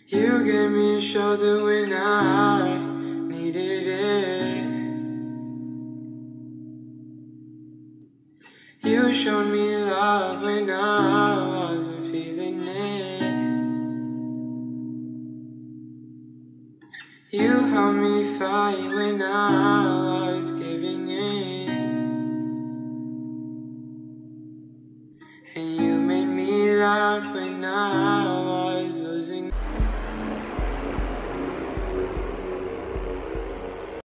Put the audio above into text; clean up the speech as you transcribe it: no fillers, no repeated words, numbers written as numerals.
You gave me a shoulder when I needed it. You showed me love when I wasn't feeling it. You helped me fight when I was